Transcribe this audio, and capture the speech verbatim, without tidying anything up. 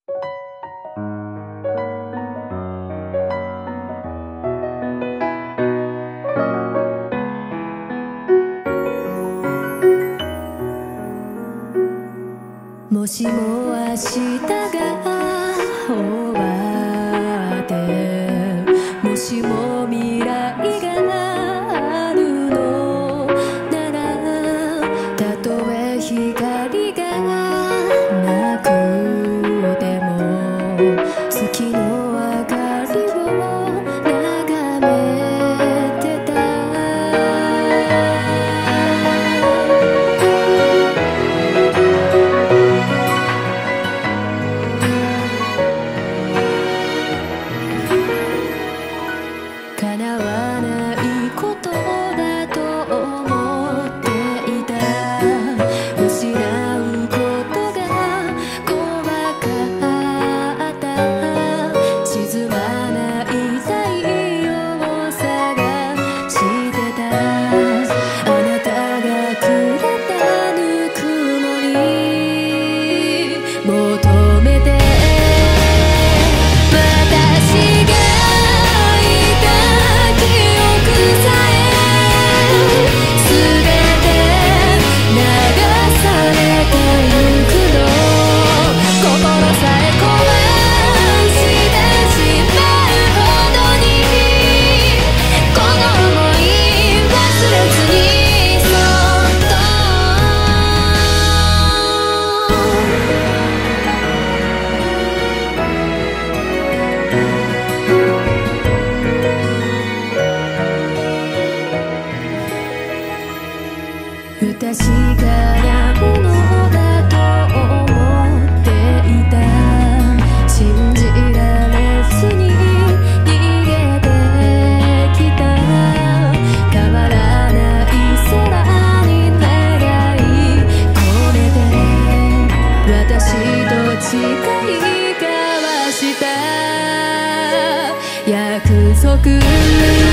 もしも明日が終わってもしも未来があるのならたとえ光がなくても月の明かりを眺めてた叶わないことだと思っていた失うことが怖かった沈まない太陽探してたあなたがくれたぬくもり求めて私が不確かなものだと思っていた信じられずに逃げてきた変わらない空に願い込めて私と誓い交わした約束